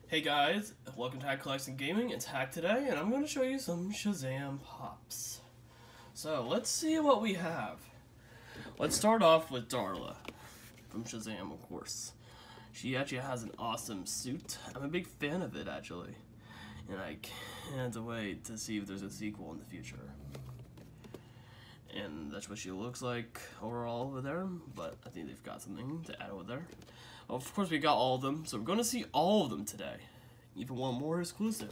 Hey guys, welcome to Hack Collection Gaming. It's Hack today, and I'm going to show you some Shazam pops. So let's see what we have. Let's start off with Darla from Shazam, of course. She actually has an awesome suit. I'm a big fan of it, actually, and I can't wait to see if there's a sequel in the future. And that's what she looks like overall over there, but I think they've got something to add over there. Of course, we got all of them, so we're going to see all of them today. Even one more exclusive.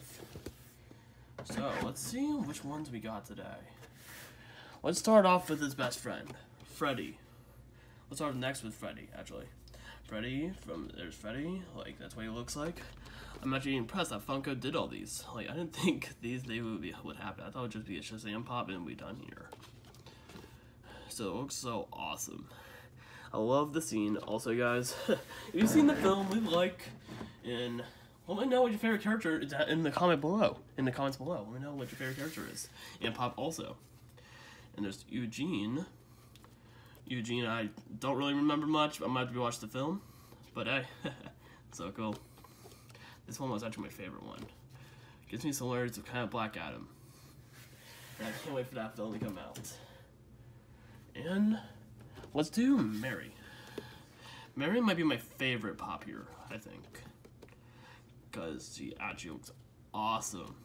So, let's see which ones we got today. Let's start off with his best friend, Freddy. Let's start next with Freddy, actually. There's Freddy, like, that's what he looks like. I'm actually impressed that Funko did all these. Like, I didn't think they would happen. I thought it would just be a Shazam pop and we'd be done here. So, it looks so awesome. I love the scene. Also, guys, if you've seen the film, leave a like, and let me know what your favorite character is in the comments below. Let me know what your favorite character is. And Pop also. And there's Eugene. Eugene, I don't really remember much. I might have to watch the film, but hey, so cool. This one was actually my favorite one. Gives me similarities to kind of Black Adam. And I can't wait for that film to come out. And let's do Mary. Mary might be my favorite pop here, I think. Because she actually looks awesome.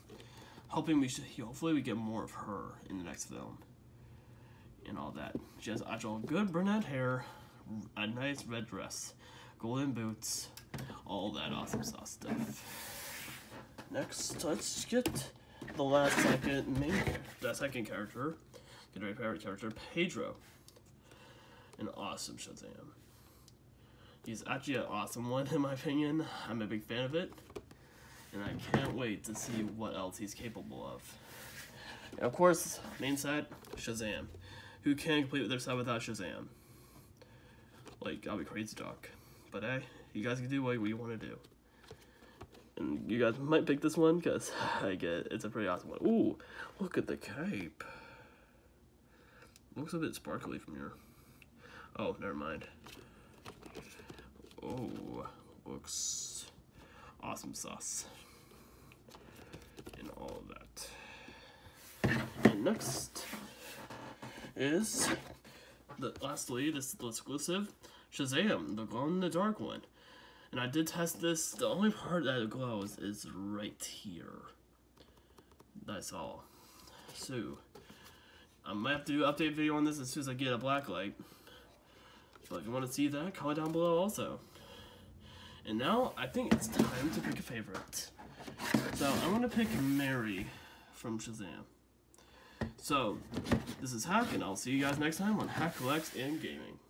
Hopefully we get more of her in the next film. And all that. She has actual good brunette hair, a nice red dress, golden boots, all that awesome stuff. Next, let's get the second character. Get my favorite character, Pedro. An awesome Shazam. He's actually an awesome one in my opinion. I'm a big fan of it. And I can't wait to see what else he's capable of. And of course, main set, Shazam. Who can complete their set without Shazam? Like, I'll be crazy talk. But hey, you guys can do what you want to do. And you guys might pick this one because it's a pretty awesome one. Ooh, look at the cape. Looks a bit sparkly from here. Oh, never mind. Oh, looks awesome sauce. And all of that. And next is, lastly, this is the exclusive, Shazam, the glow-in-the-dark one. And I did test this. The only part that glows is right here. That's all. So, I might have to do an update video on this as soon as I get a black light. So if you want to see that, comment down below also. And now, I think it's time to pick a favorite. So, I'm going to pick Mary from Shazam. So, this is Hack, and I'll see you guys next time on Hack Collects and Gaming.